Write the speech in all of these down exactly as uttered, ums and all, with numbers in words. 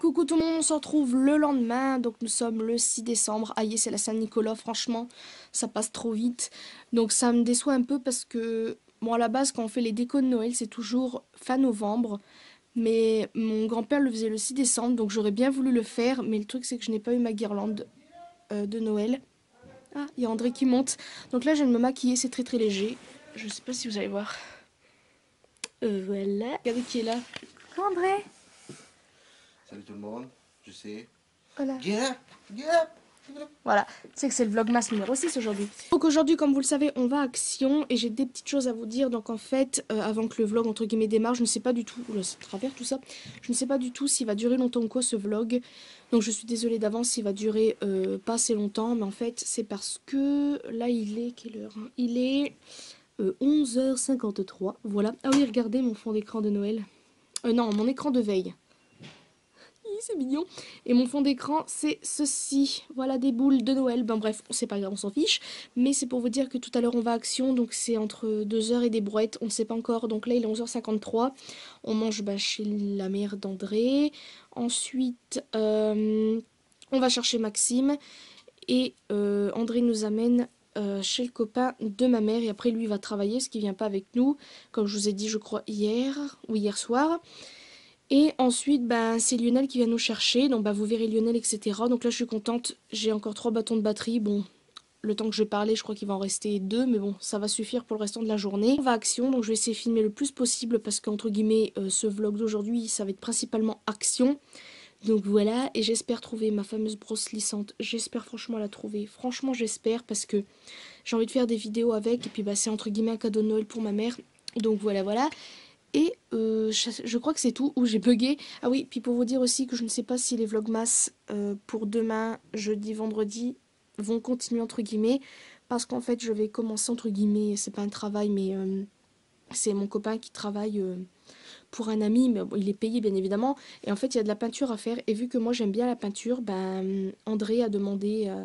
Coucou tout le monde, on se retrouve le lendemain, donc nous sommes le six décembre. Aïe, c'est la Saint-Nicolas, franchement, ça passe trop vite. Donc ça me déçoit un peu parce que, bon, à la base, quand on fait les décos de Noël, c'est toujours fin novembre. Mais mon grand-père le faisait le six décembre, donc j'aurais bien voulu le faire. Mais le truc, c'est que je n'ai pas eu ma guirlande euh, de Noël. Ah, il y a André qui monte. Donc là, je viens de me maquiller, c'est très très léger. Je sais pas si vous allez voir. Euh, voilà. Regardez qui est là. André. Salut tout le monde, je sais. Voilà. Get up, get up. Voilà, c'est que c'est le vlogmas numéro six aujourd'hui. Donc aujourd'hui, comme vous le savez, on va à Action et j'ai des petites choses à vous dire. Donc en fait, euh, avant que le vlog entre guillemets démarre, je ne sais pas du tout, oula, c'est travers tout ça, je ne sais pas du tout s'il va durer longtemps ou quoi ce vlog. Donc je suis désolée d'avance s'il va durer euh, pas assez longtemps, mais en fait c'est parce que là il est, quelle heure hein il est euh, onze heures cinquante-trois, voilà. Ah oui, regardez mon fond d'écran de Noël. Euh, non, mon écran de veille. C'est mignon. Et mon fond d'écran, c'est ceci. Voilà, des boules de Noël. Ben bref, c'est pas grave, on s'en fiche. Mais c'est pour vous dire que tout à l'heure, on va à Action. Donc c'est entre deux heures et des brouettes. On ne sait pas encore. Donc là, il est onze heures cinquante-trois. On mange bah, chez la mère d'André. Ensuite, euh, on va chercher Maxime. Et euh, André nous amène euh, chez le copain de ma mère. Et après, lui, il va travailler, ce qui vient pas avec nous. Comme je vous ai dit, je crois, hier. Ou hier soir. Et ensuite, bah, c'est Lionel qui vient nous chercher. Donc, bah, vous verrez Lionel, et cetera. Donc là, je suis contente. J'ai encore trois bâtons de batterie. Bon, le temps que je vais parler, je crois qu'il va en rester deux. Mais bon, ça va suffire pour le restant de la journée. On va à Action. Donc, je vais essayer de filmer le plus possible. Parce qu'entre guillemets, euh, ce vlog d'aujourd'hui, ça va être principalement Action. Donc voilà. Et j'espère trouver ma fameuse brosse lissante. J'espère franchement la trouver. Franchement, j'espère. Parce que j'ai envie de faire des vidéos avec. Et puis, bah, c'est entre guillemets un cadeau de Noël pour ma mère. Donc voilà, voilà. Et euh, je, je crois que c'est tout, où j'ai bugué. Ah oui, puis pour vous dire aussi que je ne sais pas si les vlogmas euh, pour demain, jeudi, vendredi, vont continuer entre guillemets. Parce qu'en fait, je vais commencer entre guillemets, c'est pas un travail, mais euh, c'est mon copain qui travaille euh, pour un ami. Mais bon, il est payé bien évidemment. Et en fait, il y a de la peinture à faire. Et vu que moi j'aime bien la peinture, ben André a demandé à,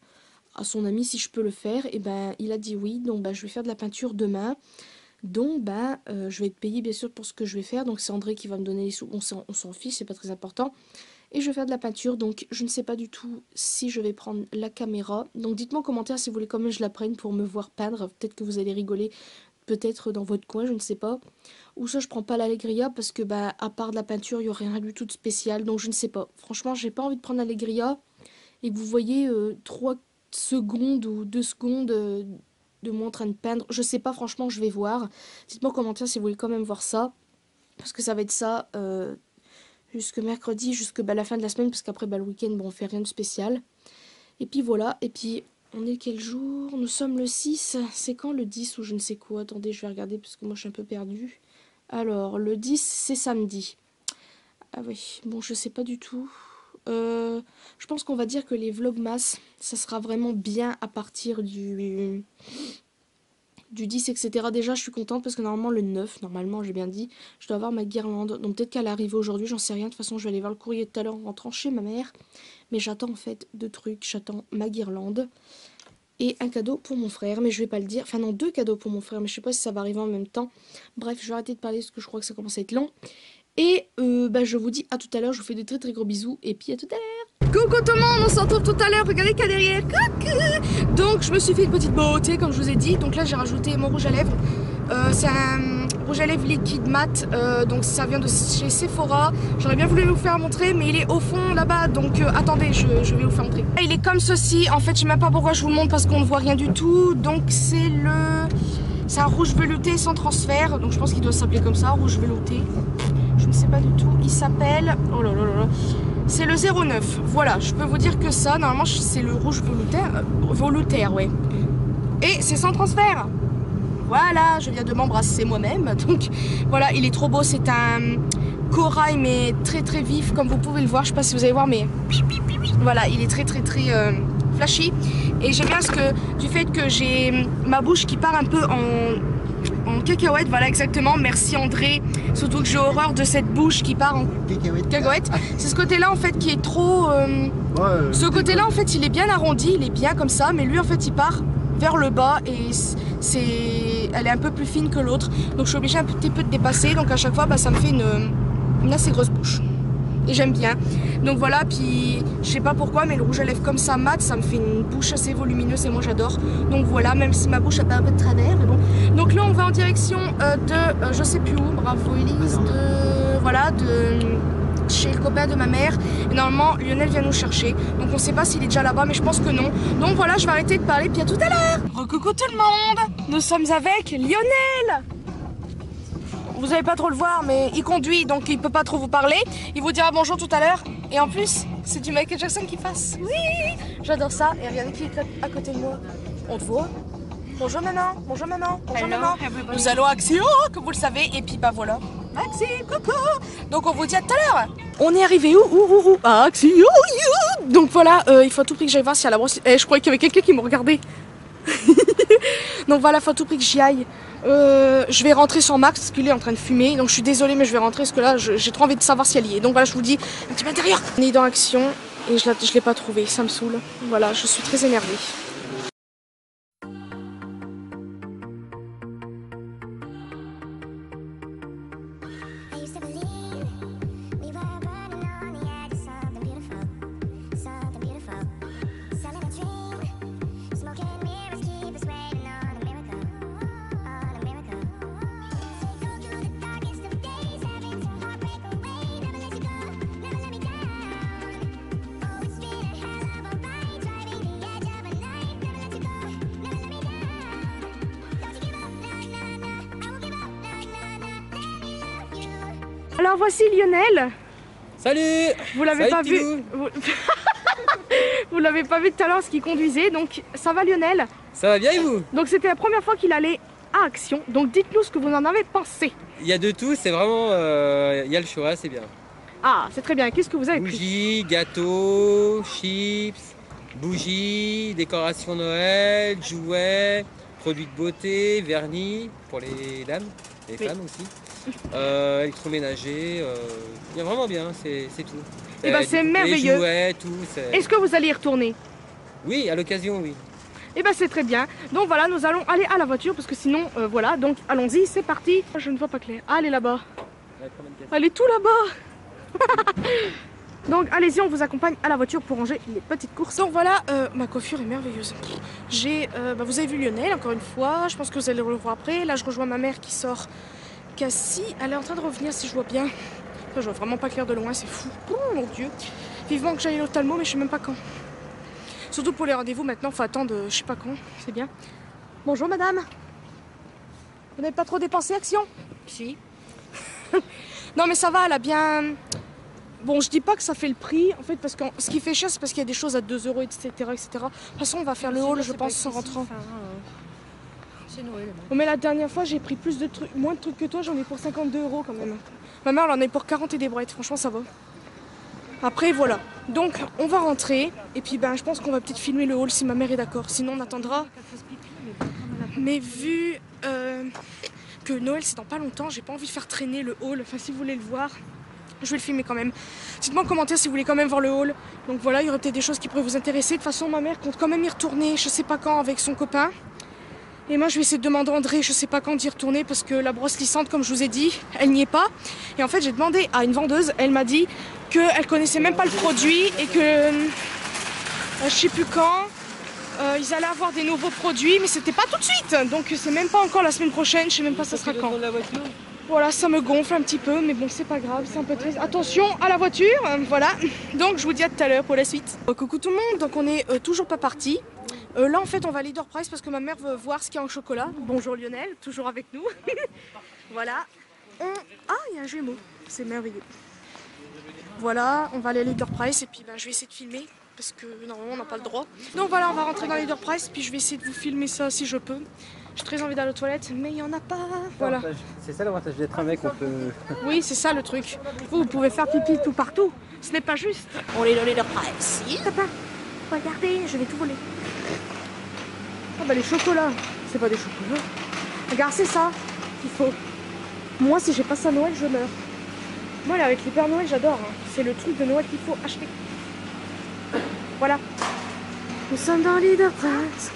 à son ami si je peux le faire. Et ben il a dit oui, donc ben, je vais faire de la peinture demain. Donc bah euh, je vais être payée bien sûr pour ce que je vais faire. Donc c'est André qui va me donner les sous. On s'en fiche, c'est pas très important. Et je vais faire de la peinture. Donc je ne sais pas du tout si je vais prendre la caméra. Donc dites-moi en commentaire si vous voulez quand même que je la prenne pour me voir peindre. Peut-être que vous allez rigoler. Peut-être dans votre coin, je ne sais pas. Ou ça je prends pas l'Allegria parce que bah à part de la peinture il n'y aurait rien du tout de spécial. Donc je ne sais pas. Franchement j'ai pas envie de prendre l'Allegria. Et que vous voyez euh, trois secondes ou deux secondes... Euh, de moi en train de peindre, je sais pas, franchement je vais voir. Dites-moi en commentaire si vous voulez quand même voir ça, parce que ça va être ça euh, jusque mercredi, jusque bah, la fin de la semaine, parce qu'après bah, le week-end bon, on fait rien de spécial. Et puis voilà, et puis on est quel jour? Nous sommes le six, c'est quand le dix ou je ne sais quoi? Attendez, je vais regarder parce que moi je suis un peu perdue. Alors le dix c'est samedi. Ah oui, bon je sais pas du tout. Euh, je pense qu'on va dire que les vlogmas, ça sera vraiment bien à partir du, du dix, et cetera. Déjà, je suis contente parce que normalement, le neuf, normalement, j'ai bien dit, je dois avoir ma guirlande. Donc peut-être qu'elle arrive aujourd'hui, j'en sais rien. De toute façon, je vais aller voir le courrier tout à l'heure en rentrant chez ma mère. Mais j'attends en fait deux trucs. J'attends ma guirlande et un cadeau pour mon frère. Mais je vais pas le dire. Enfin non, deux cadeaux pour mon frère. Mais je sais pas si ça va arriver en même temps. Bref, je vais arrêter de parler parce que je crois que ça commence à être long. Et euh, bah, je vous dis à tout à l'heure, je vous fais de très très gros bisous et puis à tout à l'heure. Coucou tout le monde, on se retrouve tout à l'heure, regardez qu'il y a derrière. Coucou. Donc je me suis fait une petite beauté comme je vous ai dit. Donc là j'ai rajouté mon rouge à lèvres. Euh, c'est un rouge à lèvres liquide mat, euh, donc ça vient de chez Sephora. J'aurais bien voulu vous faire montrer mais il est au fond là-bas. Donc euh, attendez, je, je vais vous faire montrer. Il est comme ceci, en fait je sais même pas pourquoi je vous le montre parce qu'on ne voit rien du tout. Donc c'est le... C'est un rouge velouté sans transfert, donc je pense qu'il doit s'appeler comme ça, rouge velouté. Je ne sais pas du tout, il s'appelle... Oh là là là là. C'est le zéro neuf, voilà, je peux vous dire que ça, normalement c'est le rouge veloutaire, euh, veloutaire, ouais. Et c'est sans transfert. Voilà, je viens de m'embrasser moi-même, donc voilà, il est trop beau, c'est un corail mais très très vif, comme vous pouvez le voir, je sais pas si vous allez voir, mais... Voilà, il est très très très... Euh... flashy et j'aime bien ce que du fait que j'ai ma bouche qui part un peu en, en cacahuète, voilà exactement, merci André, surtout que j'ai horreur de cette bouche qui part en cacahuète, cacahuète. C'est ce côté là en fait qui est trop euh, ouais, ce côté là en fait il est bien arrondi, il est bien comme ça, mais lui en fait il part vers le bas et c'est elle est un peu plus fine que l'autre, donc je suis obligée un petit peu de dépasser, donc à chaque fois bah, ça me fait une, une assez grosse bouche. et j'aime bien. Donc voilà, puis je sais pas pourquoi, mais le rouge à lèvres comme ça mat, ça me fait une bouche assez volumineuse et moi j'adore. Donc voilà, même si ma bouche a pas un peu de travers, mais bon. Donc là on va en direction euh, de, euh, je sais plus où, bravo Elise, de, voilà, de chez le copain de ma mère. Et normalement Lionel vient nous chercher, donc on sait pas s'il est déjà là-bas, mais je pense que non. Donc voilà, je vais arrêter de parler, puis à tout à l'heure. Recoucou tout le monde, nous sommes avec Lionel. Vous allez pas trop le voir, mais il conduit, donc il peut pas trop vous parler. Il vous dira bonjour tout à l'heure. Et en plus, c'est du Michael Jackson qui passe. Oui, j'adore ça. Et regardez qui est à côté de moi. On te voit. Bonjour maman, bonjour maman, bonjour Hello, maman. everybody. Nous allons à Action, comme vous le savez. Et puis bah voilà. Maxime, coucou. Donc on vous dit à tout à l'heure. On est arrivé où, où, où, où à Action. Donc voilà, euh, il faut à tout prix que j'aille voir s'il y a la brosse. Eh, je croyais qu'il y avait quelqu'un qui me regardait. Donc voilà, il faut à tout prix que j'y aille. Euh, je vais rentrer sans Max parce qu'il est en train de fumer. Donc je suis désolée, mais je vais rentrer parce que là j'ai trop envie de savoir si elle y est. Donc voilà, je vous dis un petit peu intérieur. On est dans Action et je ne l'ai pas trouvé, ça me saoule. Voilà, je suis très énervée. Alors voici Lionel. Salut. Vous l'avez pas vu. Pilou. Vous, vous l'avez pas vu tout à l'heure ce qu'il conduisait. Donc ça va Lionel? Ça va bien et vous? Donc c'était la première fois qu'il allait à Action. Donc dites-nous ce que vous en avez pensé. Il y a de tout, c'est vraiment... euh, il y a le choix, c'est bien. Ah, c'est très bien. Qu'est-ce que vous avez pris? Bougies, gâteaux, chips, bougies, décoration Noël, jouets, produits de beauté, vernis pour les dames, les Oui. femmes aussi. Euh, électroménager, euh, il y a vraiment bien, c'est tout. Eh ben, Euh, c'est des poupées, merveilleux. Jouets, tout. c'est- Est-ce que vous allez y retourner? Oui, à l'occasion, oui. Eh ben c'est très bien. Donc voilà, nous allons aller à la voiture parce que sinon, euh, voilà. Donc allons-y, c'est parti. Je ne vois pas clair. Ah, elle est là-bas. Elle est tout là-bas. Donc allez-y, on vous accompagne à la voiture pour ranger les petites courses. Donc voilà, euh, ma coiffure est merveilleuse. J'ai, euh, bah, vous avez vu Lionel encore une fois. Je pense que vous allez le revoir après. Là, je rejoins ma mère qui sort. Cassie, elle est en train de revenir si je vois bien. Enfin, je vois vraiment pas clair de loin, c'est fou. Oh mon dieu. Vivement que j'aille à l'ophtalmo, mais je sais même pas quand. Surtout pour les rendez-vous maintenant, faut attendre je sais pas quand. C'est bien. Bonjour madame. Vous n'avez pas trop dépensé Action? Si. Non mais ça va, elle a bien... Bon, je dis pas que ça fait le prix, en fait, parce que ce qui fait cher, c'est parce qu'il y a des choses à deux euros, et cetera, et cetera. De toute façon, on va faire le haul, je pense, en rentrant. Enfin, euh, c'est Noël. Oh, mais la dernière fois, j'ai pris plus de trucs, moins de trucs que toi, j'en ai pour cinquante-deux euros quand même. Ma mère, elle en a pour quarante et des brouettes, franchement, ça va. Après, voilà. Donc, on va rentrer, et puis, ben, je pense qu'on va peut-être filmer le haul si ma mère est d'accord. Sinon, on attendra. Mais vu euh, que Noël, c'est dans pas longtemps, j'ai pas envie de faire traîner le haul. Enfin, si vous voulez le voir, je vais le filmer quand même. Dites-moi en commentaire si vous voulez quand même voir le haul. Donc voilà, il y aurait peut-être des choses qui pourraient vous intéresser. De toute façon, ma mère compte quand même y retourner, je sais pas quand, avec son copain. Et moi, je vais essayer de demander à André, je sais pas quand d'y retourner, parce que la brosse lissante, comme je vous ai dit, elle n'y est pas. Et en fait, j'ai demandé à une vendeuse, elle m'a dit qu'elle connaissait même pas le produit et que euh, je sais plus quand. Euh, ils allaient avoir des nouveaux produits, mais c'était pas tout de suite. Donc c'est même pas encore la semaine prochaine, je sais même pas ça sera quand. Voilà, ça me gonfle un petit peu, mais bon, c'est pas grave, c'est un peu triste. Attention à la voiture, euh, voilà. Donc je vous dis à tout à l'heure pour la suite. Euh, coucou tout le monde, donc on est euh, toujours pas parti. Euh, là en fait on va à Leader Price parce que ma mère veut voir ce qu'il y a en chocolat. Bonjour Lionel, toujours avec nous. Voilà. On... Ah, il y a un jumeau, c'est merveilleux. Voilà, on va aller à Leader Price et puis ben, je vais essayer de filmer. Parce que normalement on n'a pas le droit. Donc voilà, on va rentrer dans Leader Price, puis je vais essayer de vous filmer ça si je peux. J'ai très envie d'aller aux toilettes, mais il n'y en a pas. Voilà. C'est ça l'avantage d'être un mec, on peut... Oui, c'est ça le truc. Vous, vous pouvez faire pipi tout partout. Ce n'est pas juste. On est dans Leader Price. Papa, regardez, je vais tout voler. Ah bah les chocolats, c'est pas des chocolats. Regarde, c'est ça qu'il faut. Moi, si j'ai pas ça à Noël, je meurs. Moi, là, avec les Pères Noël, j'adore. Hein. C'est le truc de Noël qu'il faut acheter. Voilà. Nous sommes dans Leader Price.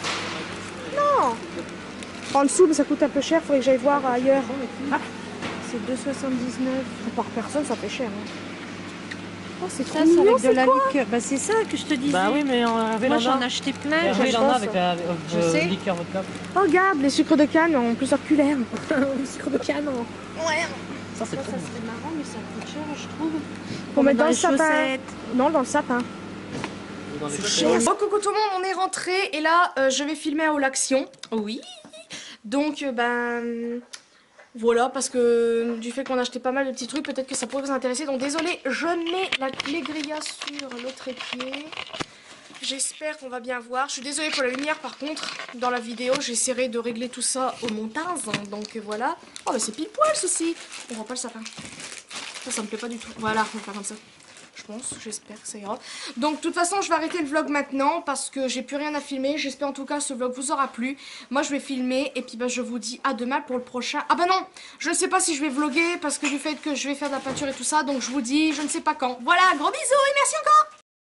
Non. En dessous, mais ça coûte un peu cher. Faudrait que j'aille voir ailleurs. Ah. c'est deux soixante-dix-neuf. Par personne, ça fait cher. Hein. Oh, c'est Ça, trop c'est mignon, avec de c'est la quoi? liqueur. Bah, c'est ça que je te disais. Bah oui, mais en Moi, j'en ai acheté plein. Hervé, il en a avec la Je euh, sais. liqueur vodka. Oh, regarde, les sucres de canne en plus circulaire. Le sucre de canon. Ouais. Ça, c'est Ça, trop ça bon. serait marrant, mais ça coûte cher, je trouve. Pour mettre dans, le les sapin. chaussettes. Non, dans le sapin. Dans les Cher. Bon, coucou tout le monde, on est rentré et là, euh, je vais filmer à l'action. Oui. Donc, euh, ben... Voilà, parce que du fait qu'on a acheté pas mal de petits trucs, peut-être que ça pourrait vous intéresser. Donc désolé, je mets la clé grilla sur le trépied. J'espère qu'on va bien voir. Je suis désolée pour la lumière par contre. Dans la vidéo, j'essaierai de régler tout ça au montage. Donc voilà. Oh bah c'est pile poil ceci. On voit pas le sapin. Ça, ça me plaît pas du tout. Voilà, on va faire comme ça. Je pense, j'espère que ça ira. Donc de toute façon je vais arrêter le vlog maintenant parce que j'ai plus rien à filmer. J'espère en tout cas que ce vlog vous aura plu. Moi je vais filmer et puis bah, je vous dis à demain pour le prochain. Ah bah non, je ne sais pas si je vais vlogger parce que du fait que je vais faire de la peinture et tout ça. Donc je vous dis je ne sais pas quand. Voilà, gros bisous et merci encore.